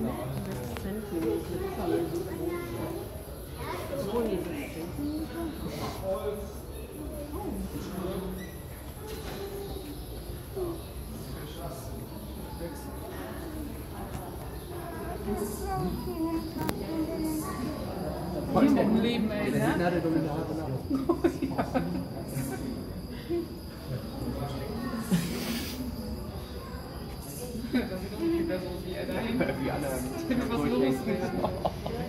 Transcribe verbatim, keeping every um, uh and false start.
sechs Zentimeter. So nicht sechs Zentimeter. Hier mit dem Leben, ey, ne? Ja, der dumme Haare nach. Das sieht auch viel besser aus wie er dahin. Wie alle. Was los ist.